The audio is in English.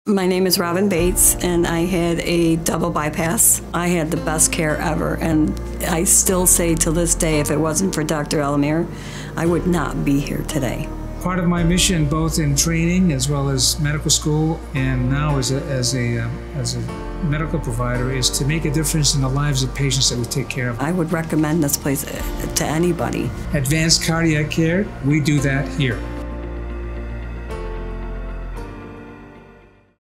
My name is Robin Bates, and I had a double bypass. I had the best care ever, and I still say to this day, if it wasn't for Dr. DrElamir, I would not be here today. Part of my mission, both in training as well as medical school, and now as a medical provider, is to make a difference in the lives of patients that we take care of. I would recommend this place to anybody. Advanced cardiac care, we do that here.